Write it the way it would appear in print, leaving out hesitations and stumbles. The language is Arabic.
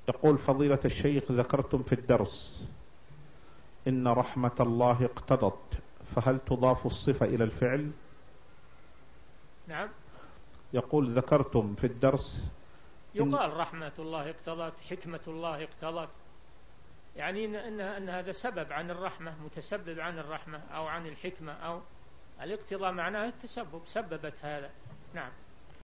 يقول فضيلة الشيخ ذكرتم في الدرس إن رحمة الله اقتضت، فهل تضاف الصفة إلى الفعل؟ نعم. يقول ذكرتم في الدرس يقال رحمة الله اقتضت، حكمة الله اقتضت، يعني أن هذا سبب عن الرحمة، متسبب عن الرحمة أو عن الحكمة، أو الاقتضاء معناه التسبب، سببت هذا. نعم.